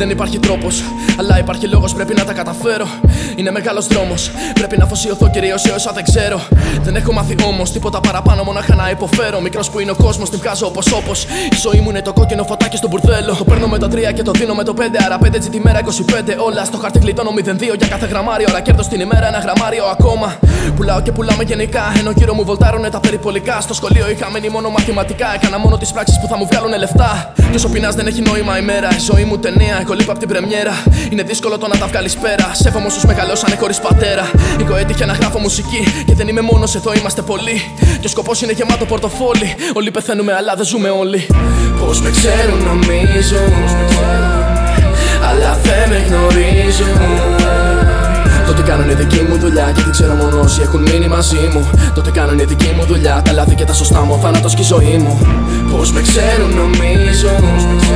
Δεν υπάρχει τρόπος, αλλά υπάρχει λόγος, πρέπει να τα καταφέρω. Είναι μεγάλος δρόμος, πρέπει να αφοσιωθώ κυρίως σε όσα δεν ξέρω. Δεν έχω μάθει όμως τίποτα παραπάνω, μονάχα να υποφέρω. Μικρός που είναι ο κόσμος, την βγάζω όπως. Η ζωή μου είναι το κόκκινο φωτάκι στο μπουρδέλο. Το παίρνω με το 3 και το δίνω με το 5. Άρα 5 τη μέρα 25. Όλα στο χάρτη κλειδώνω 0-2 για κάθε γραμμάριο. Αλλά κέρδος την ημέρα ένα γραμμάριο ακόμα. Πουλάω και πουλάμε γενικά. Ενώ γύρω μου βολτάρουνε τα περιπολικά. Στο σχολείο είχα μείνει μόνο μαθηματικά. Έκανα μόνο τις πράξεις που θα μου βγάλουνε λεφτά. Κι όσο πεινάς δεν έχει νόημα η μέρα. Η ζωή μου ταινία, εγώ λείπω απ' την πρεμιέρα. Είναι δύσκολο το να τα βγάλεις πέρα. Σέβομαι όσους μεγαλώσανε χωρίς πατέρα. Εγώ έτυχε να γράφω μουσική. Και δεν είμαι μόνος, εδώ είμαστε πολλοί. Και ο σκοπός είναι γεμάτο πορτοφόλι. Όλοι πεθαίνουμε, αλλά δεν ζούμε όλοι. Πώς με ξέρουν νομίζουν, αλλά δεν με γνωρίζουν. Τότε κάνουνε δική μου δουλειά και την ξέρω μόνο όσοι έχουν μείνει μαζί μου. Τότε κάνουνε δική μου δουλειά, τα λάθη και τα σωστά μου, ο θάνατος και η ζωή μου. Πώς με ξέρουν νομίζουν,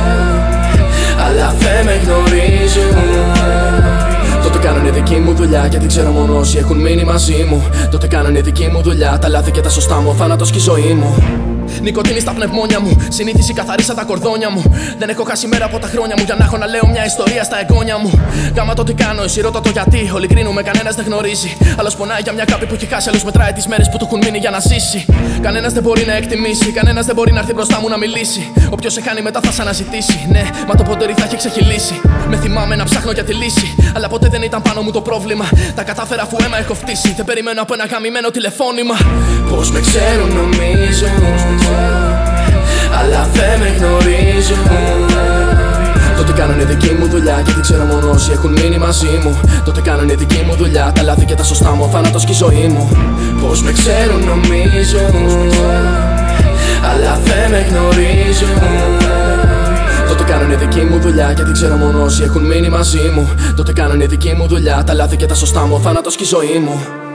αλλά δεν με γνωρίζουν. Τότε κάνουνε δική μου δουλειά και την ξέρω μόνο όσοι έχουν μείνει μαζί μου. Τότε κάνουνε δική μου δουλειά, τα λάθη και τα σωστά μου, ο θάνατος και η ζωή μου. Νικοτίνη στα πνευμόνια μου, συνήθιση καθαρίσα τα κορδόνια μου. Δεν έχω χάσει μέρα από τα χρόνια μου για να έχω να λέω μια ιστορία στα εγγόνια μου. Γάμα το τι κάνω, εσύ ρώτα το γιατί. Όλοι κρίνουμε, κανένας δεν γνωρίζει. Άλλος πονάει για μια αγάπη που έχει χάσει, άλλος μετράει τις μέρες που του έχουν μείνει για να ζήσει. Κανένας δεν μπορεί να εκτιμήσει, κανένας δεν μπορεί να έρθει μπροστά μου να μιλήσει. Όποιος σε χάνει μετά θα σ' αναζητήσει. Ναι, μα το ποντερί θα έχει ξεχυλήσει. Με θυμάμαι να ψάχνω για τη λύση, αλλά ποτέ δεν ήταν πάνω μου το πρόβλημα. Τα κατάφερα αφού αίμα έχω φτύσει. Δεν περιμένω από ένα γαμημένο τηλεφώνημα. Πώς με ξέρουν νομίζουν, αλλά δεν με γνωρίζουν. Τότε κάνουνε δική μου δουλειά και την ξέρω μόνο όσοι έχουν μείνει μαζί μου. Τότε κάνουνε δική μου δουλειά, τα λάθη και τα σωστά μου, ο θάνατος και η ζωή μου. Πώς με ξέρουν νομίζουν, αλλά δεν με γνωρίζουν. Τότε κάνουνε δική μου δουλειά και την ξέρω μόνο όσοι έχουν μείνει μαζί μου. Τότε κάνουνε δική μου δουλειά, τα λάθη και τα σωστά μου, ο θάνατος και η ζωή μου.